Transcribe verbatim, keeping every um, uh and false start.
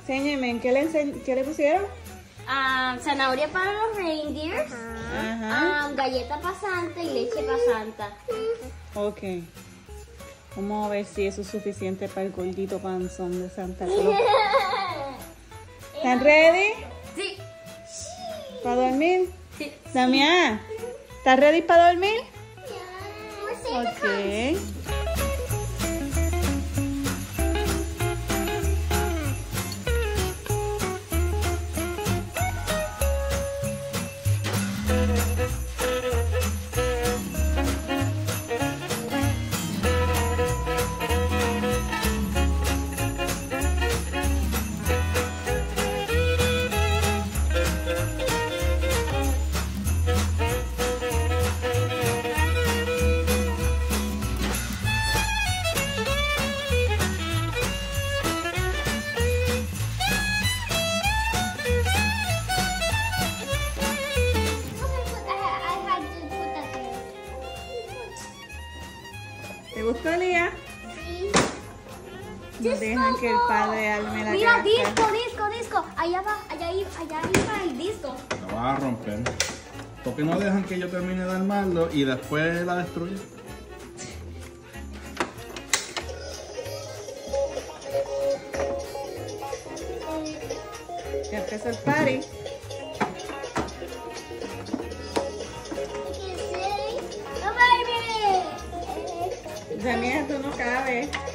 enséñeme, ¿qué le, ense ¿qué le pusieron? Um, zanahoria para los reindeers, Ajá. um, galleta para Santa y leche para Santa. Ok. Vamos a ver si eso es suficiente para el gordito panzón de Santa Claus. ¿Están ready? Sí. ¿Para dormir? Sí. Damián, ¿estás ready para dormir? Yeah. Ok. ¿Te gustó, Lía? Sí. No dejan que el padre arme la Mira, casa. disco, disco, disco. Allá va, allá iba, allá iba el disco. La vas a romper. ¿Por qué no dejan que yo termine de armarlo y después la destruya? Ya empezó el party. Oh, baby. Damián, tú no cabes.